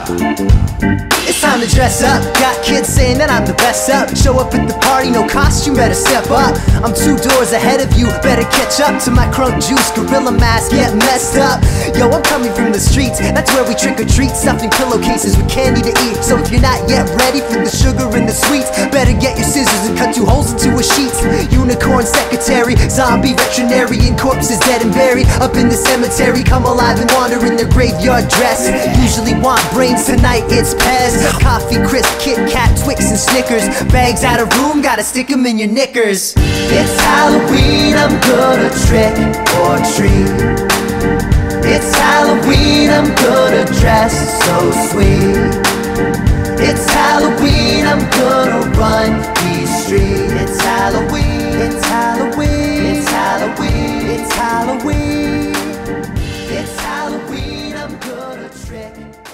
It's time to dress up. Got kids saying that I'm the best up. Show up at the party, no costume, better step up. I'm 2 doors ahead of you, better catch up to my crunk juice, gorilla mask, get messed up. Yo, I'm coming from the streets, that's where we trick or treat, stuffing pillowcases with candy to eat. So if you're not yet ready for the sugar and the sweets, better get your scissors and cut 2 holes into a sheet. Unicorn secretary, zombie veterinarian, corpses dead and buried up in the cemetery, come alive and wander in their graveyard dress. Usually want brains, tonight it's Pez. Coffee, crisp, Kit Kat, Twix and Snickers. Bags out of room, gotta stick them in your knickers. It's Halloween, I'm gonna trick or treat. It's Halloween, I'm gonna dress so sweet. It's Halloween, I'm gonna run these streets. It's Halloween, it's Halloween, it's Halloween, it's Halloween. It's Halloween, I'm gonna trick